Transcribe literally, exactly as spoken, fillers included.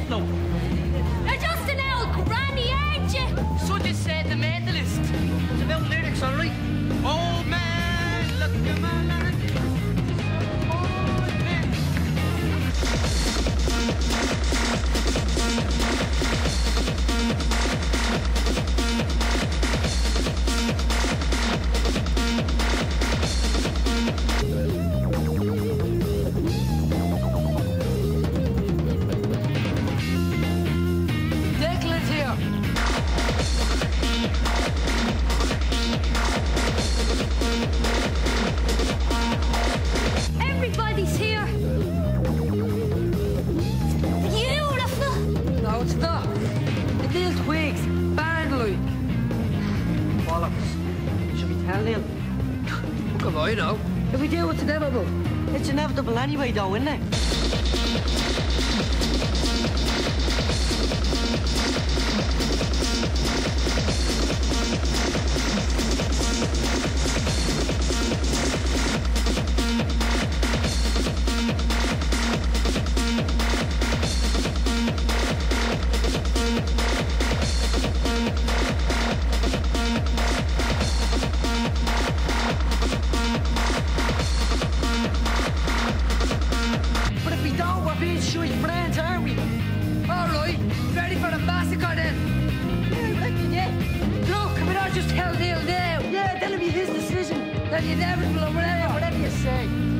now? You're just an old granny, aren't you? So just said the medalist. It's about lyrics, all right? Old man, look at my land. Old man. Everybody's here. Beautiful. No, it's not. It is twigs. Barnley. Bollocks. Should we tell Neal? What have I know? If we do, it's inevitable. It's inevitable anyway, though, isn't it? But if we don't, we're being shooting friends, aren't we? All right, ready for the massacre then? Yeah, reckon, yeah. Look, can we not just tell Neal now? Yeah, that'll be his decision. Then the inevitable or whatever. Whatever you say.